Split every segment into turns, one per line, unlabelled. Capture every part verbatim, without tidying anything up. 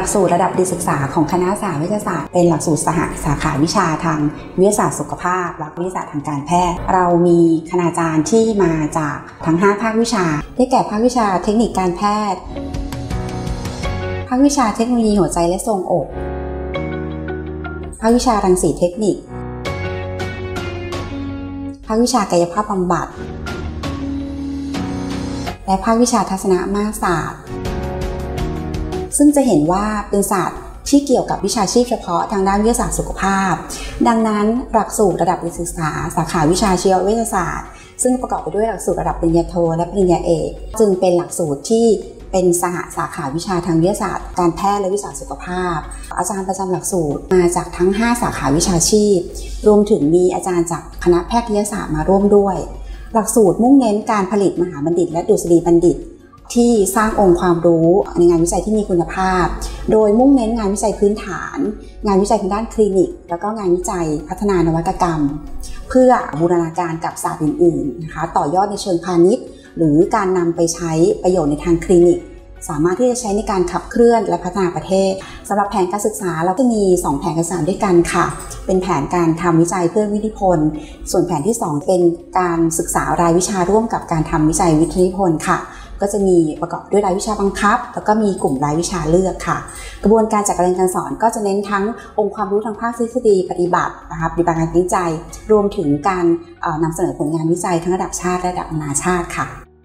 สูตรระดับดีศึกษาของคณะสาวิทยาศาสตร์เป็นหลักสูตรสหสาขาวิชาทางวิทยาศาสตร์สุขภาพและวิทยาศาสตร์ทางการแพทย์เรามีคณาจารย์ที่มาจากทั้งห้าภาควิชาได้แก่ภาควิชาเทคนิคการแพทย์ภาควิชาเทคโนโลยีหัวใจและทรวงอกภาควิชารังสีเทคนิคภาควิชากายภาพบำบัดและภาควิชาทัศนมาตรศาสตร์ซึ่งจะเห็นว่าเป็นศาสตร์ที่เกี่ยวกับวิชาชีพเฉพาะทางด้านวิทยาศาสตร์สุขภาพดังนั้นหลักสูตรระดับศึกษาสาขาวิชาชีววิทยาศาสตร์ซึ่งประกอบไปด้วยหลักสูตรระดับปริญญาโทและปริญญาเอกจึงเป็นหลักสูตรที่เป็นสหสาขาวิชาทางวิทยาศาสตร์การแพทย์และวิชาสุขภาพอาจารย์ประจำหลักสูตรมาจากทั้งห้าสาขาวิชาชีพรวมถึงมีอาจารย์จากคณะแพทยศาสตร์มาร่วมด้วยหลักสูตรมุ่งเน้นการผลิตมหาบัณฑิตและดุษฎีบัณฑิตที่สร้างองค์ความรู้ในงานวิจัยที่มีคุณภาพโดยมุ่งเน้นงานวิจัยพื้นฐานงานวิจัยทางด้านคลินิกแล้วก็งานวิจัยพัฒนานวัตกรรมเพื่อบูรณาการกับศาสตร์อื่นๆนะคะต่อยอดในเชิงพาณิชย์หรือการนำไปใช้ประโยชน์ในทางคลินิกสามารถที่จะใช้ในการขับเคลื่อนและพัฒนาประเทศสำหรับแผนการศึกษาเราจะมีสองแผนการศึกษาด้วยกันค่ะเป็นแผนการทำวิจัยเพื่อวิทยานิพนธ์ส่วนแผนที่สองเป็นการศึกษารายวิชาร่วมกับการทำวิจัยวิทยานิพนธ์ค่ะก็จะมีประกอบด้วยรายวิชาบังคับแล้วก็มีกลุ่มรายวิชาเลือกค่ะกระบวนการจัดการเรียนการสอนก็จะเน้นทั้งองค์ความรู้ทางภาคทฤษฎีปฏิบัตินะคะปฏิบัติการวิจัยรวมถึงการนำเสนอผลงานวิจัยทั้งระดับชาติและระดับนานาชาติค่ะ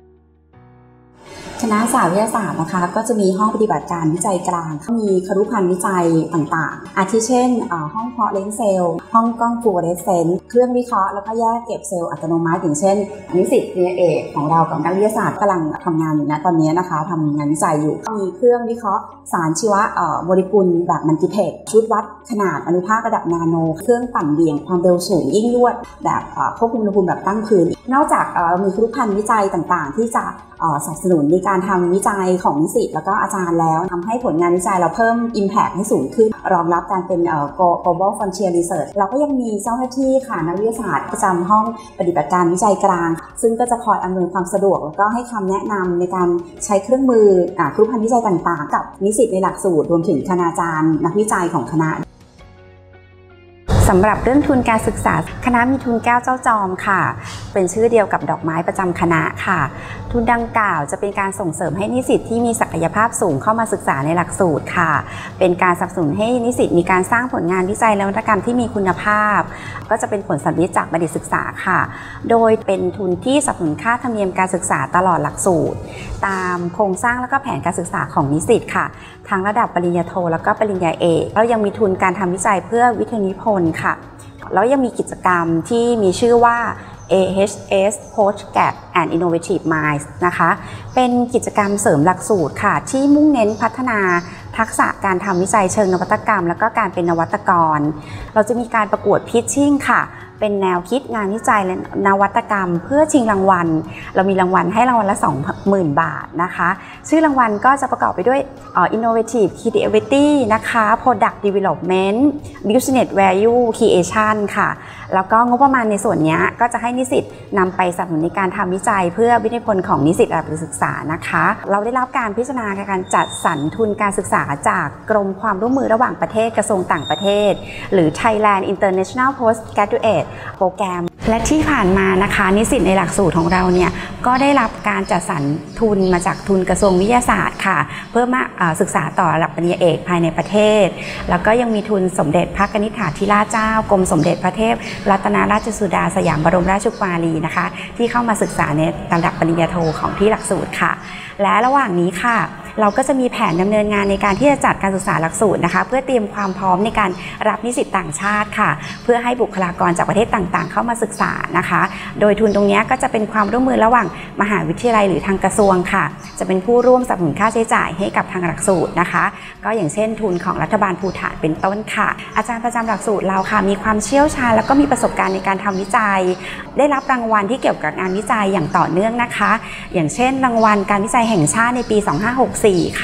คณะสาวิทยาศาสตร์นะคะก็จะมีห้องปฏิบัติการวิจัยกลางมีครุพันธ์วิจัยต่างๆอาทิเช่นห้องเพาะเลี้ยงเซลล์ห้องกล้องฟลูออเรสเซนต์เครื่องวิเคราะห์แล้วก็แยกเก็บเซลล์อัตโนมัติอย่างเช่นนิสิตปริญญาเอกของเรากับนักวิทยาศาสตร์กำลังทำงานอยู่นะตอนนี้นะคะทำงานวิจัยอยู่มีเครื่องวิเคราะห์สารชีวโมเลกุลแบบมัลติเพกชุดวัดขนาดอนุภาคระดับนาโนเครื่องปั่นเบี่ยงความเร็วสูงยิ่งยวดแบบควบคุมอุณหภูมิแบบตั้งพื้นนอกจากมีครุพันธ์วิจัยต่างๆที่จะสนับสนุนในการทำวิจัยของนิสิตแล้วก็อาจารย์แล้วทำให้ผลงานวิจัยเราเพิ่ม Impact ให้สูงขึ้นรองรับการเป็น Global Frontier Research เราก็ยังมีเจ้าหน้าที่ค่ะนักวิทยาศาสตร์ประจำห้องปฏิบัติการวิจัยกลางซึ่งก็จะคอยอำนวยความสะดวกแล้วก็ให้คำแนะนำในการใช้เครื่องมือครุพันธ์วิจัยต่างๆกับนิสิตในหลักสูตรรวมถึงคณาจารย์นักวิจัยของคณะสำหรับเรื่องทุนการศึกษาคณะมีทุนแก้วเจ้าจอมค่ะเป็นชื่อเดียวกับดอกไม้ประจำคณะค่ะทุนดังกล่าวจะเป็นการส่งเสริมให้นิสิตที่มีศักยภาพสูงเข้ามาศึกษาในหลักสูตรค่ะเป็นการสนับสนุนให้นิสิตมีการสร้างผลงานวิจัยและนวัตกรรมที่มีคุณภาพก็จะเป็นผลสำลิดจากบัณฑิตศึกษาค่ะโดยเป็นทุนที่สนับสนุนค่าธรรมเนียมการศึกษาตลอดหลักสูตรตามโครงสร้างและก็แผนการศึกษาของนิสิตค่ะทั้งระดับปริญญาโทและก็ปริญญาเอกแล้วยังมีทุนการทำวิจัยเพื่อวิทยานิพนธ์ค่ะแล้วยังมีกิจกรรมที่มีชื่อว่า เอ เอช เอส Postgrad and Innovative Minds นะคะเป็นกิจกรรมเสริมหลักสูตรค่ะที่มุ่งเน้นพัฒนาทักษะการทำวิจัยเชิงนวัตกรรมแล้วก็การเป็นนวัตกรเราจะมีการประกวดพิชชิ่งค่ะเป็นแนวคิดงานวิจัยและนวัตกรรมเพื่อชิงรางวัลเรามีรางวัลให้รางวัลละ สองหมื่น บาทนะคะชื่อรางวัลก็จะประกอบไปด้วย Innovative Creativity นะคะ Product Development Business Value Creation ค่ะแล้วก็งบประมาณในส่วนนี้ก็จะให้นิสิตนำไปสนับสนุนในการทำวิจัยเพื่อวิทยานิพนธ์ของนิสิตระดับศึกษานะคะเราได้รับการพิจารณาการจัดสรรทุนการศึกษาจากกรมความร่วมมือระหว่างประเทศกระทรวงต่างประเทศหรือ Thailand International Postgraduate โปรแกรมและที่ผ่านมานะคะนิสิตในหลักสูตรของเราเนี่ยก็ได้รับการจัดสรรทุนมาจากทุนกระทรวงวิทยาศาสตร์ค่ะเพื่อมาศึกษาต่อระดับปริญญาเอกภายในประเทศแล้วก็ยังมีทุนสมเด็จพระนิธิฐาธิราชเจ้ากรมสมเด็จพระเทพรัตนราชสุดาสยามบรมราชกุมารีนะคะที่เข้ามาศึกษาในระดับปริญญาโทของที่หลักสูตรค่ะและระหว่างนี้ค่ะเราก็จะมีแผนดำเนินงานในการที่จะจัดการศึกษาหลักสูตรนะคะเพื่อเตรียมความพร้อมในการรับนิสิตต่างชาติค่ะเพื่อให้บุคลากรจากประเทศต่างๆเข้ามาศึกษานะคะโดยทุนตรงนี้ก็จะเป็นความร่วมมือระหว่างมหาวิทยาลัยหรือทางกระทรวงค่ะจะเป็นผู้ร่วมสนับสนุนค่าใช้จ่ายให้กับทางหลักสูตรนะคะก็อย่างเช่นทุนของรัฐบาลภูฏานเป็นต้นค่ะอาจารย์ประจำหลักสูตรเราค่ะมีความเชี่ยวชาญแล้วก็มีประสบการณ์ในการทำวิจัยได้รับรางวัลที่เกี่ยวกับงานวิจัยอย่างต่อเนื่องนะคะอย่างเช่นรางวัลการวิจัยแห่งชาติในปีสองพันห้าร้อยหกสิบสี่ค่ะ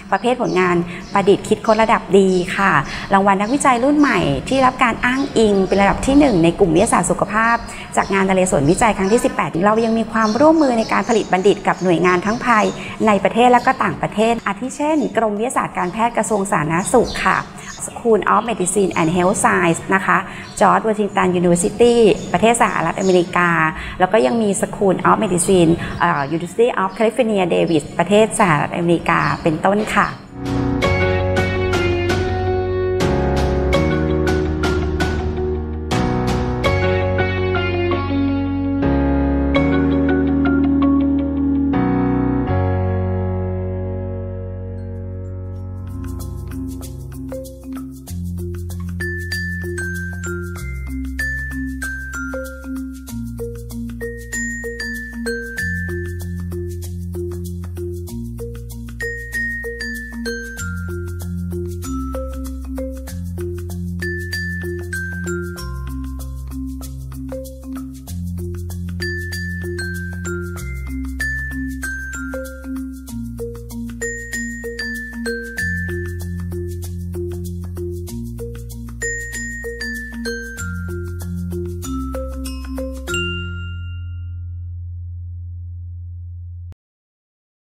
ประเภทผลงานประดิษฐ์คิดค้นระดับดีค่ะรางวัลนักวิจัยรุ่นใหม่ที่รับการอ้างอิงเป็นระดับที่หนึ่งในกลุ่มวิทยาศาสตร์สุขภาพจากงานนเรศวรวิจัยครั้งที่สิบแปดเรายังมีความร่วมมือในการผลิตบัณฑิตกับหน่วยงานทั้งภายในประเทศและก็ต่างประเทศอาทิเช่นกรมวิทยาศาสตร์การแพทย์กระทรวงสาธารณสุขค่ะ School of Medicine and Health Science นะคะ George Washington University ประเทศสหรัฐอเมริกาแล้วก็ยังมี School of Medicine uh, University of California Davis ประเทศสหรัฐอเมริกาเป็นต้นค่ะ